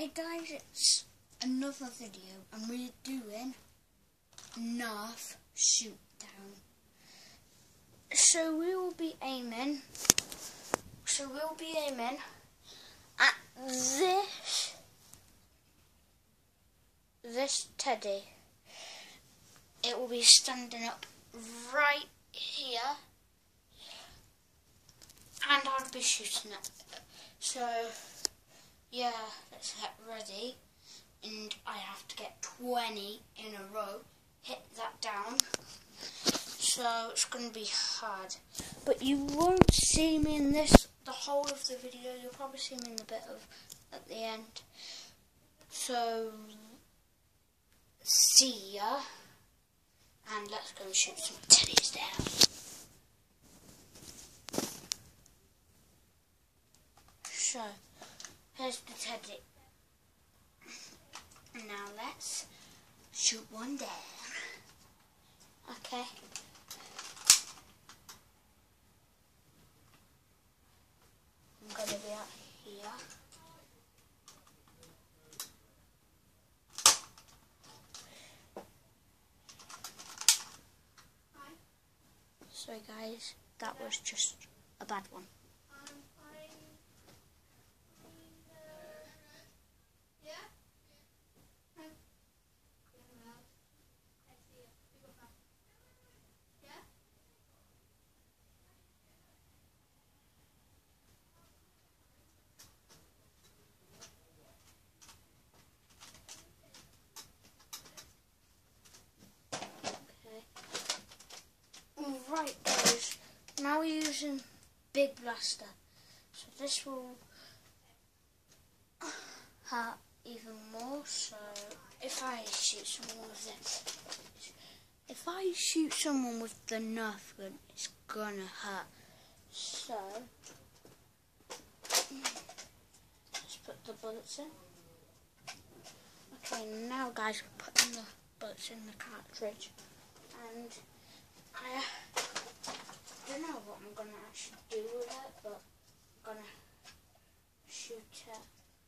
Hey guys, it's another video and we're doing Nerf Shootdown. So we'll be aiming at this teddy. It will be standing up right here and I'll be shooting it. So yeah, let's get ready. And I have to get 20 in a row. Hit that down. So it's going to be hard. But you won't see me in the whole of the video. You'll probably see me in the bit of at the end. So see ya. And let's go and shoot some teddies down. So here's the teddy. Now let's shoot one down. Okay. I'm going to be out here. Sorry guys, that was just a bad one. Right guys, now we're using Big Blaster. So this will hurt even more. So if I shoot someone with the Nerf gun, it's gonna hurt. So let's put the bullets in. Okay, now guys, we're putting the bullets in the cartridge, and I don't know what I'm going to actually do with it, but I'm going to shoot it.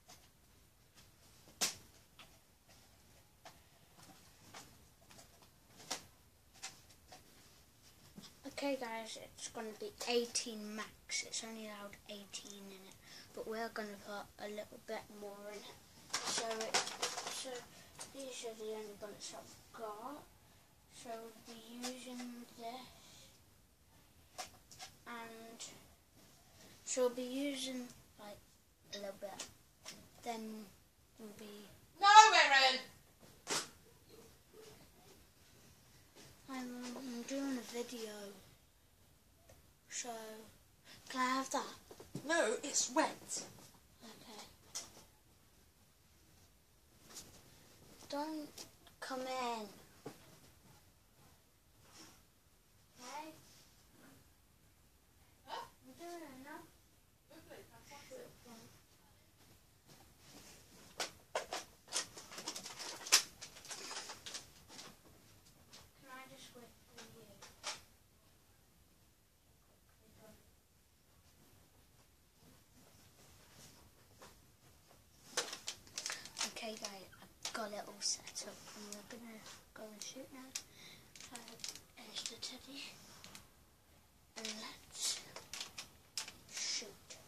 Okay guys, it's going to be 18 max. It's only allowed 18 in it, but we're going to put a little bit more in it. So these are the only bullets I've got. So we'll be using this, and so we'll be using like a little bit. Then we'll be. No, Erin. I'm doing a video. So can I have that? No, it's wet. Okay. Don't come in. Okay guys, I've got it all set up and we're gonna go and shoot now. Here's the teddy. And let's shoot.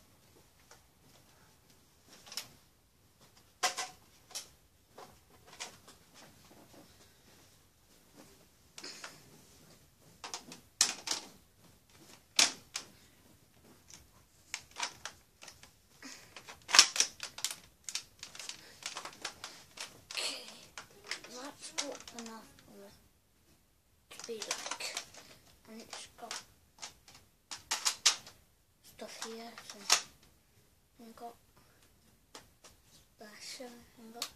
That's what the Nerf will be like, and it's got stuff here, so we've got splasher, and got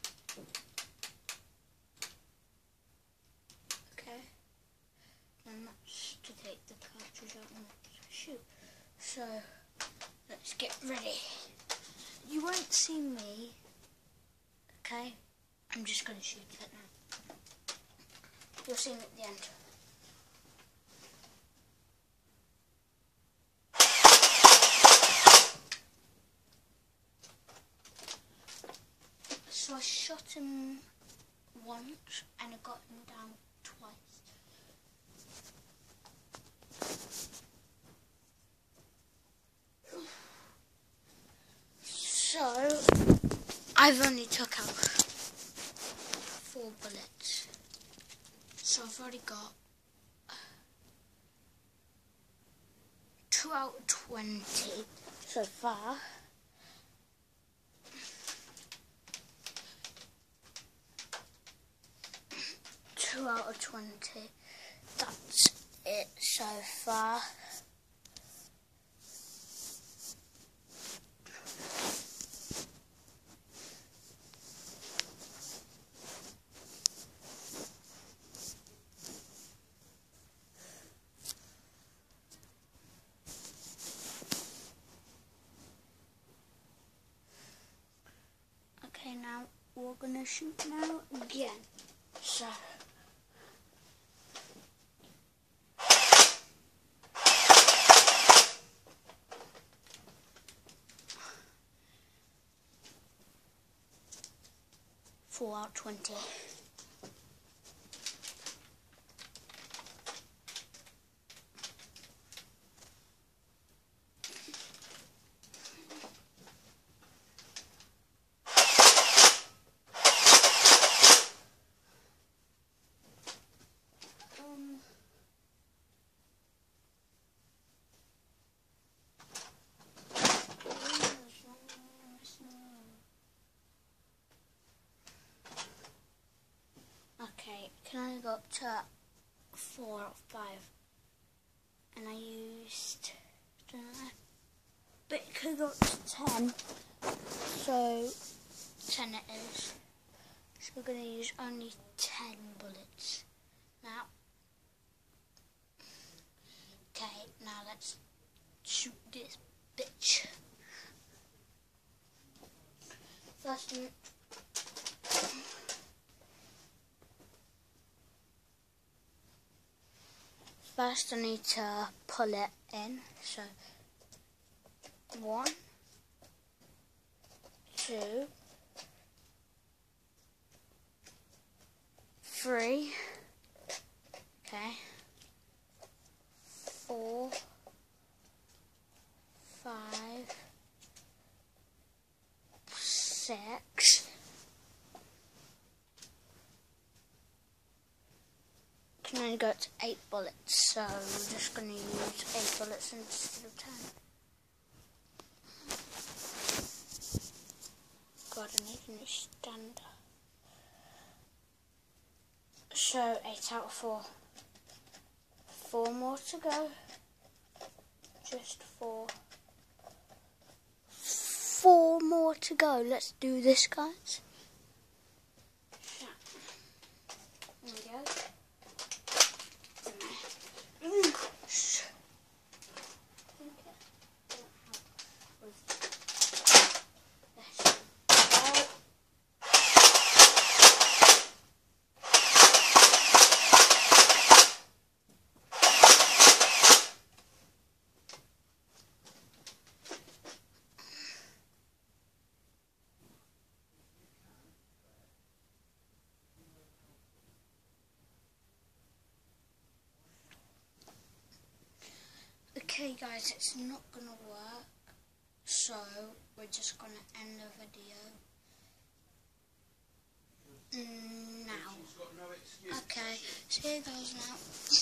okay, and that's to take the cartridge out and shoot. So let's get ready. You won't see me, okay? I'm just going to shoot it now. You'll see me at the end. So I shot him once and I got him down twice. So I've only took out 4 bullets. So I've already got 2 out of 20 so far. Out of 20. That's it so far. Okay, now we're gonna shoot now again. So. Four out of 20. Okay, can only go up to 4 out of 5, and I used, don't know, but it could go up to 10, so 10 it is. So we're going to use only 10 bullets now. Okay, now let's shoot this bitch. First one. First I need to pull it in, so 1, 2, 3, okay, 4, 5, 6, can only go to 8 bullets, so we're just going to use 8 bullets instead of 10. God, I need a new stand. So 8 out of 4. 4 more to go. Just 4. 4 more to go. Let's do this, guys. There we go. Okay guys, it's not going to work, so we're just going to end the video now. Okay, see you guys now.